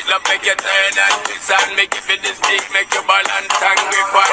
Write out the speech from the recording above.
love make you turn and twist and make you feel this stick, make you balance and grip